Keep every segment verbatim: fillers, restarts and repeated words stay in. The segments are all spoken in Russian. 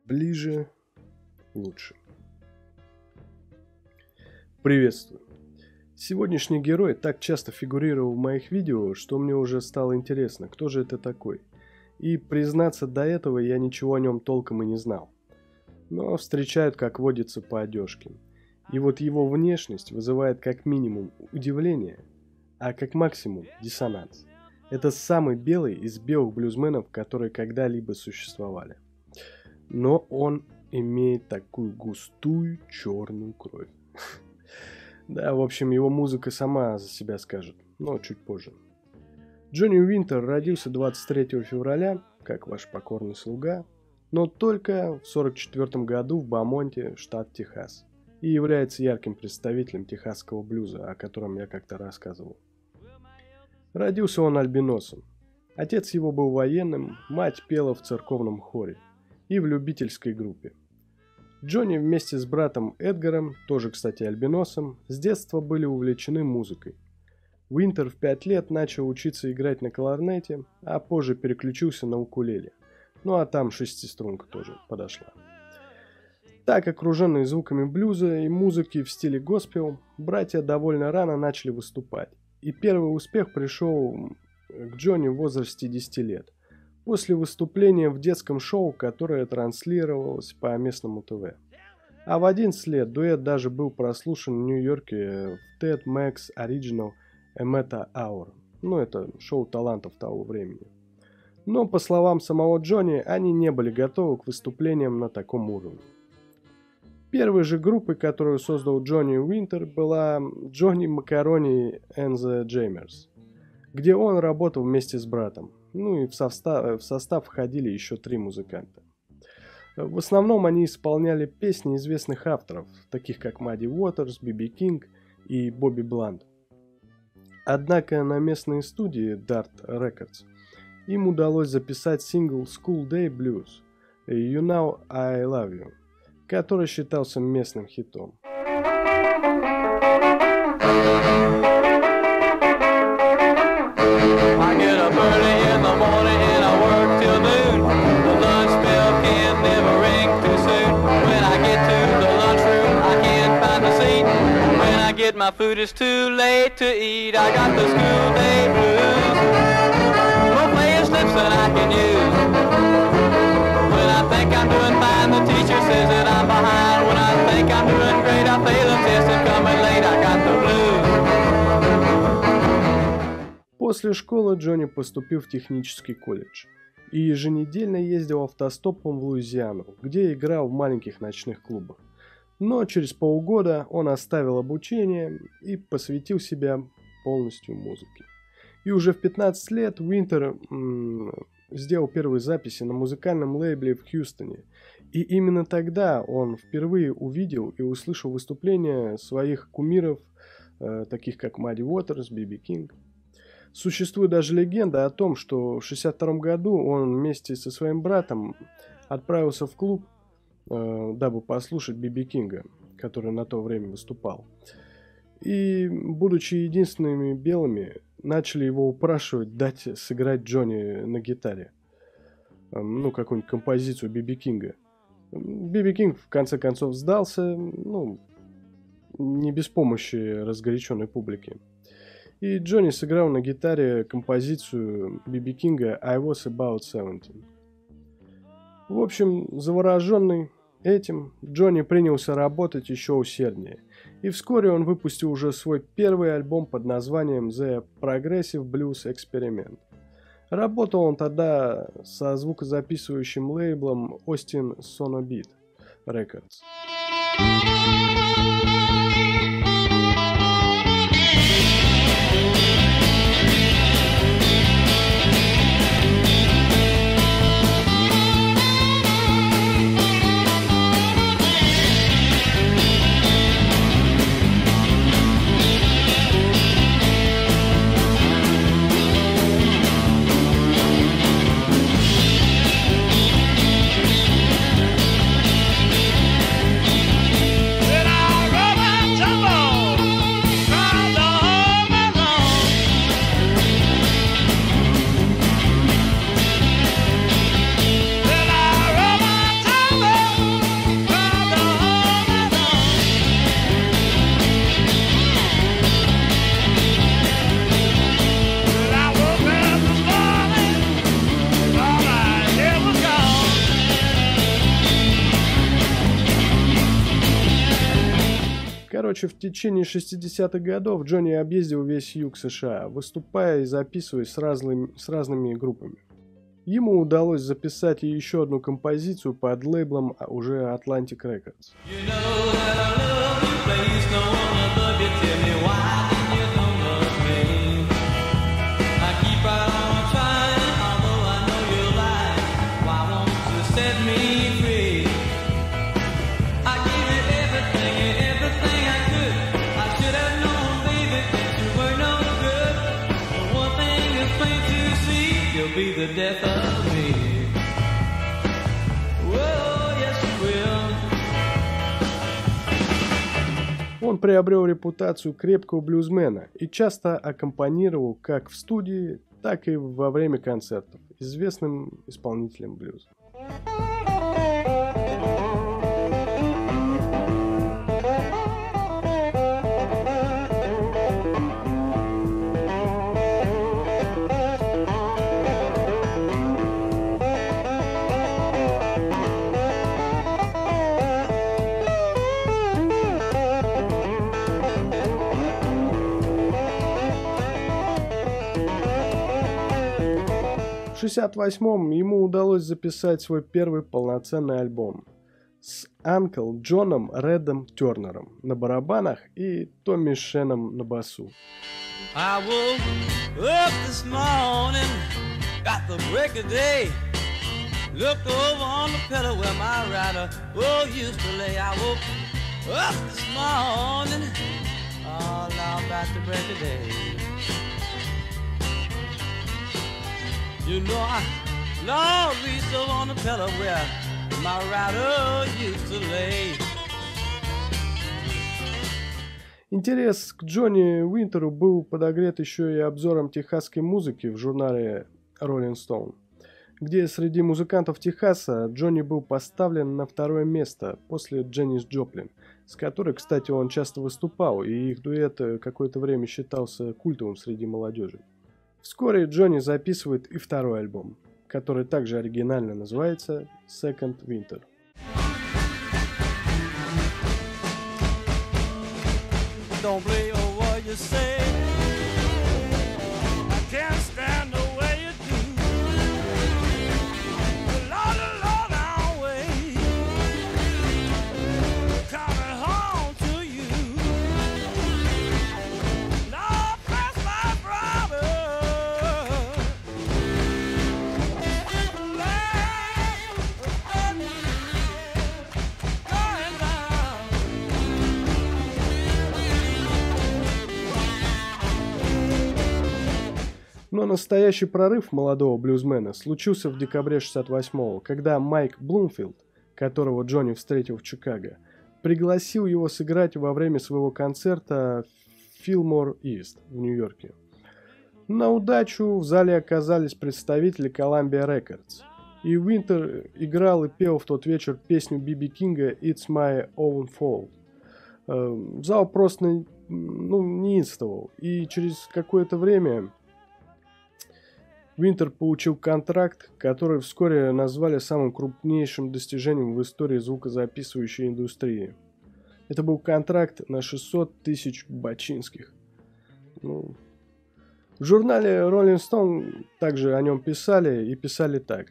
Ближе, лучше. Приветствую. Сегодняшний герой так часто фигурировал в моих видео, что мне уже стало интересно, кто же это такой. И, признаться, до этого я ничего о нем толком и не знал. Но встречают, как водится, по одежке. И вот его внешность вызывает как минимум удивление, а как максимум диссонанс. Это самый белый из белых блюзменов, которые когда-либо существовали. Но он имеет такую густую черную кровь. Да, в общем, его музыка сама за себя скажет, но чуть позже. Джонни Уинтер родился двадцать третьего февраля, как ваш покорный слуга, но только в сорок четвёртом году в Бамонте, штат Техас, и является ярким представителем техасского блюза, о котором я как-то рассказывал. Родился он альбиносом. Отец его был военным, мать пела в церковном хоре и в любительской группе. Джонни вместе с братом Эдгаром, тоже, кстати, альбиносом, с детства были увлечены музыкой. Уинтер в пять лет начал учиться играть на кларнете, а позже переключился на укулеле. Ну а там шестиструнка тоже подошла. Так, окруженные звуками блюза и музыки в стиле госпел, братья довольно рано начали выступать. И первый успех пришел к Джонни в возрасте десяти лет. После выступления в детском шоу, которое транслировалось по местному ТВ. А в одиннадцать лет дуэт даже был прослушан в Нью-Йорке в Ted Max Original Emeta Hour. Ну, это шоу талантов того времени. Но, по словам самого Джонни, они не были готовы к выступлениям на таком уровне. Первой же группой, которую создал Джонни Уинтер, была Johnny Macaroni and the Jammers, где он работал вместе с братом. Ну и в состав, в состав входили еще три музыканта. В основном они исполняли песни известных авторов, таких как Мадди Уотерс, Би Би Кинг и Бобби Бланд. Однако на местной студии Dart Records им удалось записать сингл School Day Blues You Know I Love You, который считался местным хитом. I get up early in the morning and I work till noon. The lunch bell can never ring too soon. When I get to the lunchroom, I can't find a seat. When I get my food, it's too late to eat. I got the school day blues. No playing slips that I can use. When I think I'm doing fine, the teacher says that I'm behind. When I think I'm doing great, I fail a test and coming late. I got the blues. После школы Джонни поступил в технический колледж и еженедельно ездил автостопом в Луизиану, где играл в маленьких ночных клубах. Но через полгода он оставил обучение и посвятил себя полностью музыке. И уже в пятнадцать лет Уинтер м- сделал первые записи на музыкальном лейбле в Хьюстоне. И именно тогда он впервые увидел и услышал выступления своих кумиров, э, таких как Мадди Уотерс, Би Би Кинг. Существует даже легенда о том, что в шестьдесят втором году он вместе со своим братом отправился в клуб, э, дабы послушать Би Би Кинга, который на то время выступал. И, будучи единственными белыми, начали его упрашивать дать сыграть Джонни на гитаре. Э, ну, какую-нибудь композицию Би Би Кинга. Би Би Кинг в конце концов сдался, ну, не без помощи разгоряченной публики. И Джонни сыграл на гитаре композицию Би Би Кинга I Was About seventeen. В общем, завороженный этим, Джонни принялся работать еще усерднее. И вскоре он выпустил уже свой первый альбом под названием The Progressive Blues Experiment. Работал он тогда со звукозаписывающим лейблом Austin Sonobit Records. Said Короче, в течение шестидесятых годов Джонни объездил весь юг США, выступая и записываясь с разными, с разными группами. Ему удалось записать еще одну композицию под лейблом уже Atlantic Records. You know that I love you, please no one above you. Tell me why did you don't love me? I keep right on trying, although I know you're lying. Why won't you set me free? I gave you everything and everything I could. I should have known, baby, that you were no good. But one thing is plain to see, you'll be the death of me. Whoa, yes you will. Он приобрел репутацию крепкого блюзмена и часто аккомпанировал как в студии, так и во время концертов известным исполнителем блюза. В шестьдесят восьмом ему удалось записать свой первый полноценный альбом с Анкл Джоном Редом Тернером на барабанах и Томми Шеном на басу. I woke up this morning, got the break of day. Looked over on the pillow where my rider oh used to lay. I woke up this morning, all now about the break of day. You know I long reached over on the pillow where my rider used to lay. Интерес к Джонни Уинтеру был подогрет еще и обзором техасской музыки в журнале Rolling Stone, где среди музыкантов Техаса Джонни был поставлен на второе место после Дженнис Джоплин, с которой, кстати, он часто выступал, и их дуэт какое-то время считался культовым среди молодежи. Вскоре Джонни записывает и второй альбом, который также оригинально называется Second Winter. Don't believe what you say. I can't stand the way you do. Lord, Lord, I'll wait. Coming home to you. Lord, bless my brother. Going down. Но настоящий прорыв молодого блюзмена случился в декабре шестьдесят восьмого, когда Майк Блумфилд, которого Джонни встретил в Чикаго, пригласил его сыграть во время своего концерта в Fillmore East в Нью-Йорке. На удачу в зале оказались представители Columbia Records, и Уинтер играл и пел в тот вечер песню Би Би Кинга «It's My Own Fault». Э, Зал просто ну, неистовал, и через какое-то время Уинтер получил контракт, который вскоре назвали самым крупнейшим достижением в истории звукозаписывающей индустрии. Это был контракт на шестьсот тысяч бачинских. Ну, в журнале Rolling Stone также о нем писали и писали так.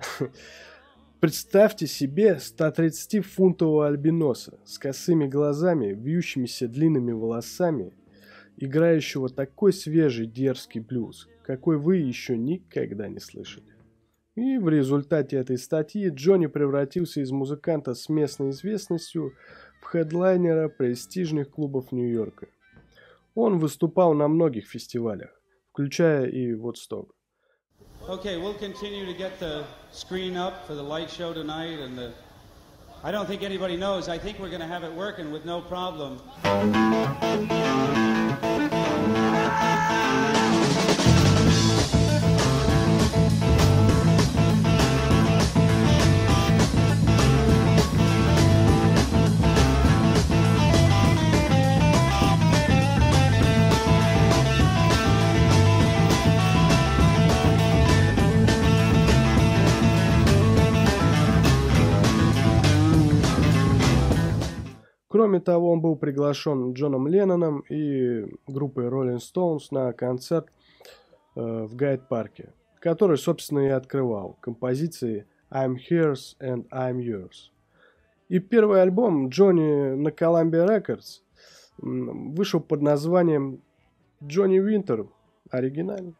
Представьте себе сто тридцатифунтового альбиноса с косыми глазами, вьющимися длинными волосами, играющего такой свежий дерзкий блюз, какой вы еще никогда не слышали. И в результате этой статьи Джонни превратился из музыканта с местной известностью в хедлайнера престижных клубов Нью-Йорка. Он выступал на многих фестивалях, включая и Woodstock. Okay, we'll continue to get the screen up for the light show tonight, and the I don't think anybody knows. I think we're going to have it working with no problem. Кроме Кроме того, он был приглашен Джоном Ленноном и группой Rolling Stones на концерт э, в Гайд-парке, который, собственно, и открывал композиции I'm Hers and I'm Yours. И первый альбом Джонни на Columbia Records вышел под названием Johnny Winter, оригинально.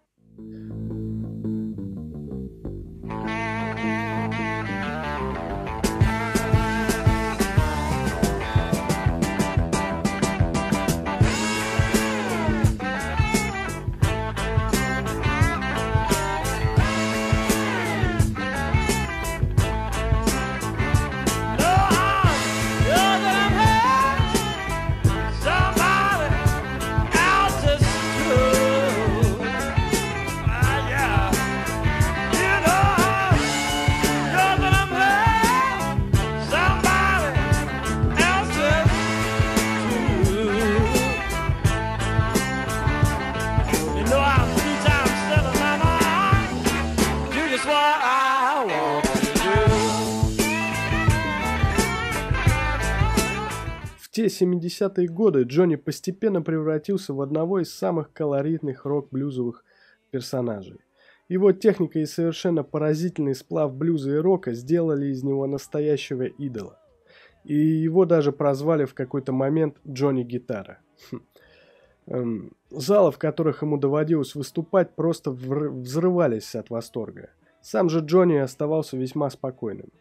В те семидесятые годы Джонни постепенно превратился в одного из самых колоритных рок-блюзовых персонажей. Его техника и совершенно поразительный сплав блюза и рока сделали из него настоящего идола. И его даже прозвали в какой-то момент Джонни Гитара. Залы, в которых ему доводилось выступать, просто взрывались от восторга. Сам же Джонни оставался весьма спокойным.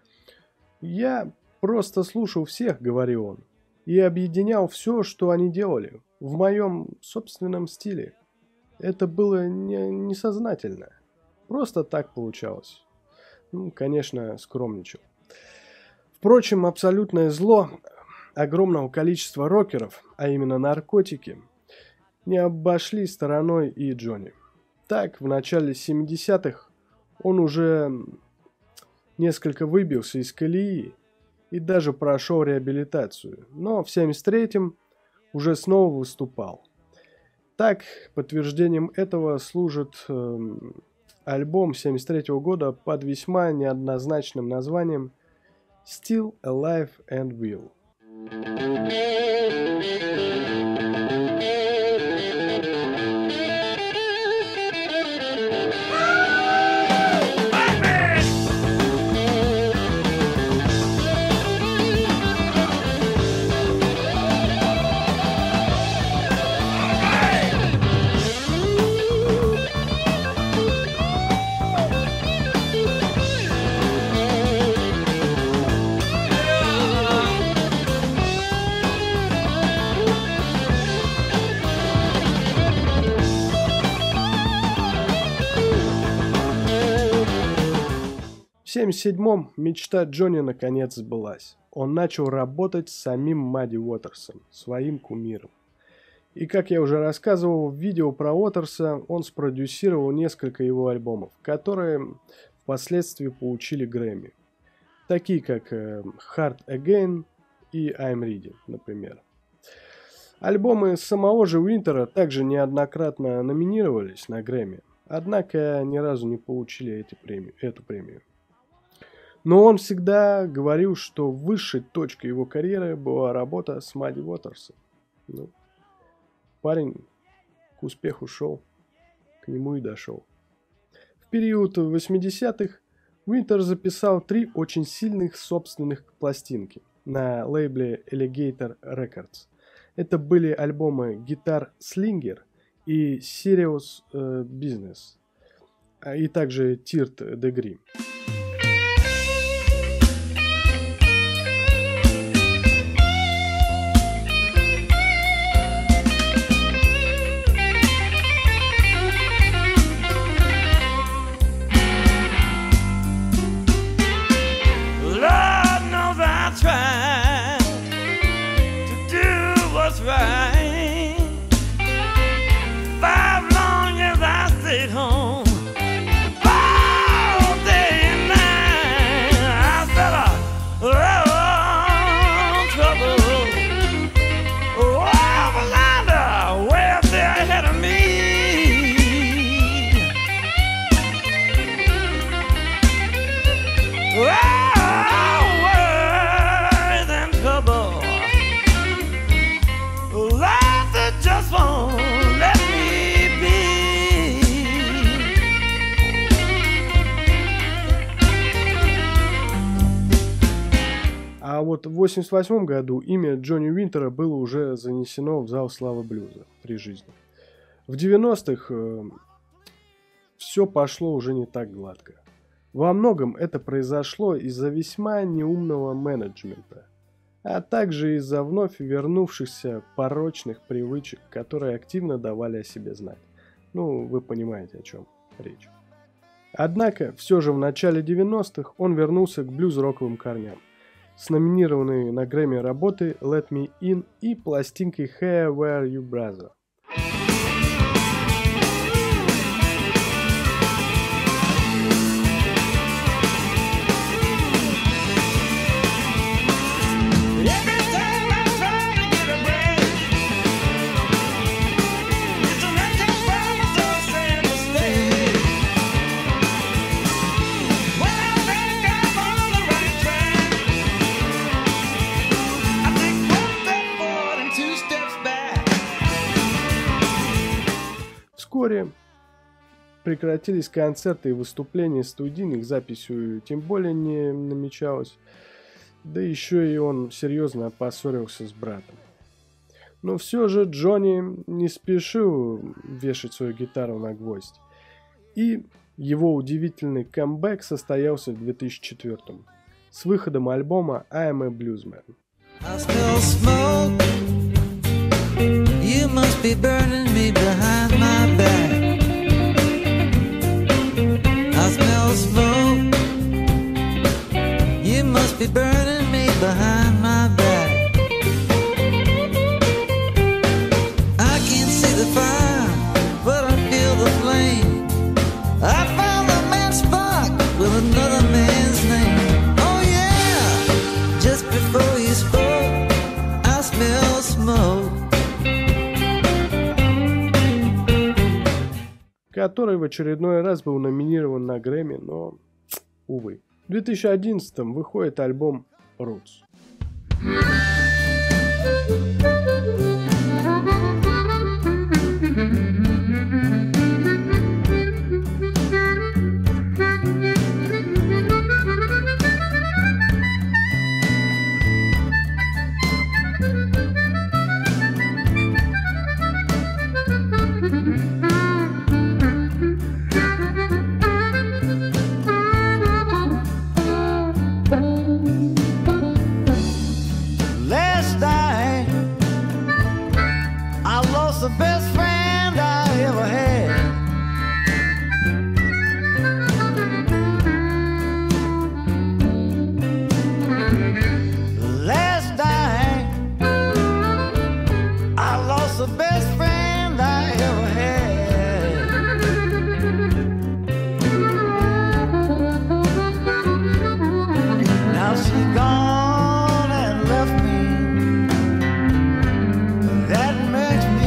«Я просто слушал всех», — говорил он, — «и объединял все, что они делали, в моем собственном стиле. Это было не, несознательно. Просто так получалось». Ну, конечно, скромничал. Впрочем, абсолютное зло огромного количества рокеров, а именно наркотики, не обошли стороной и Джонни. Так, в начале семидесятых он уже несколько выбился из колеи и даже прошел реабилитацию, но в семьдесят третьем уже снова выступал. Так, подтверждением этого служит э, альбом семьдесят третьего года под весьма неоднозначным названием «Still Alive and Well». В семьдесят седьмом мечта Джонни наконец сбылась. Он начал работать с самим Мадди Уотерсом, своим кумиром. И, как я уже рассказывал в видео про Уотерса, он спродюсировал несколько его альбомов, которые впоследствии получили Грэмми. Такие как Hard Again и I'm Ready, например. Альбомы самого же Уинтера также неоднократно номинировались на Грэмми, однако ни разу не получили эти премии, эту премию. Но он всегда говорил, что высшей точкой его карьеры была работа с Мадди Уотерсом. Ну, парень к успеху шел, к нему и дошел. В период восьмидесятых Уинтер записал три очень сильных собственных пластинки на лейбле Alligator Records. Это были альбомы Guitar Slinger и Serious Business, и также Teared Degree. Five long years I stayed home, all day вот в восемьдесят восьмом году имя Джонни Уинтера было уже занесено в зал славы блюза при жизни. В девяностых э, все пошло уже не так гладко. Во многом это произошло из-за весьма неумного менеджмента, а также из-за вновь вернувшихся порочных привычек, которые активно давали о себе знать. Ну, вы понимаете, о чем речь. Однако, все же в начале девяностых он вернулся к блюз-роковым корням, с номинированной на Грэмми работой Let Me In и пластинкой Hey Where You Brother. Вскоре прекратились концерты и выступления студийных, записью тем более не намечалось. Да еще и он серьезно поссорился с братом. Но все же Джонни не спешил вешать свою гитару на гвоздь. И его удивительный камбэк состоялся в две тысячи четвёртом с выходом альбома I'm a Bluesman. I smell smoke. You must be burning me behind my back. I smell smoke. You must be burning me behind my back. I can't see the fire, but I feel the flame. I found the man's spark with another man's name. Oh yeah, just before you spoke, I smell smoke. Который в очередной раз был номинирован на Грэмми, но, увы. В две тысячи одиннадцатом выходит альбом Roots. The best friend I ever had. Last night I lost the best friend I ever had. Now she's gone and left me. That makes me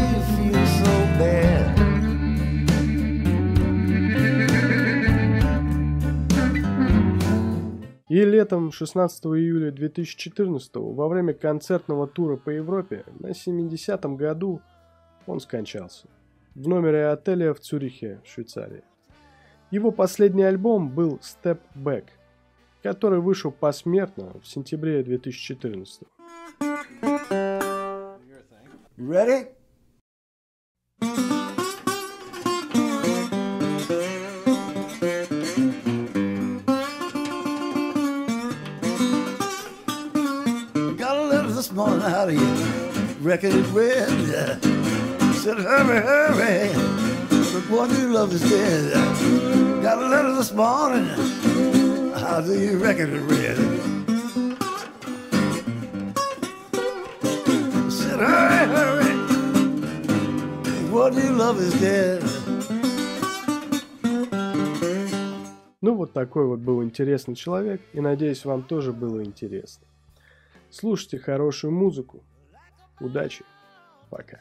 И летом шестнадцатого июля две тысячи четырнадцатого во время концертного тура по Европе на семидесятом году он скончался в номере отеля в Цюрихе, Швейцарии. Его последний альбом был Step Back, который вышел посмертно в сентябре две тысячи четырнадцатого. Ready? This morning out of you, record is red. Said hurry, hurry, but one you love is dead. Got a letter this morning, how do you record is red? Said hurry, hurry, one you love is dead. Ну вот такой вот был интересный человек, и надеюсь, вам тоже было интересно. Слушайте хорошую музыку. Удачи. Пока.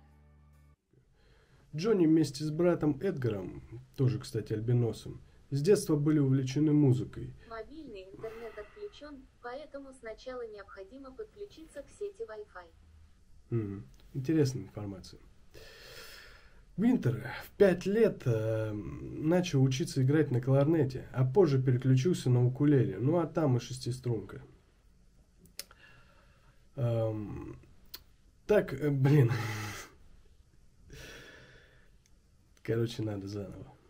Джонни вместе с братом Эдгаром, тоже, кстати, альбиносом, с детства были увлечены музыкой. Мобильный интернет отключен, поэтому сначала необходимо подключиться к сети Wi-Fi. Mm-hmm. Интересная информация. Уинтер в пять лет э, начал учиться играть на кларнете, а позже переключился на укулеле, ну а там и шестиструнка. Эм, так, э, блин. Короче, надо заново.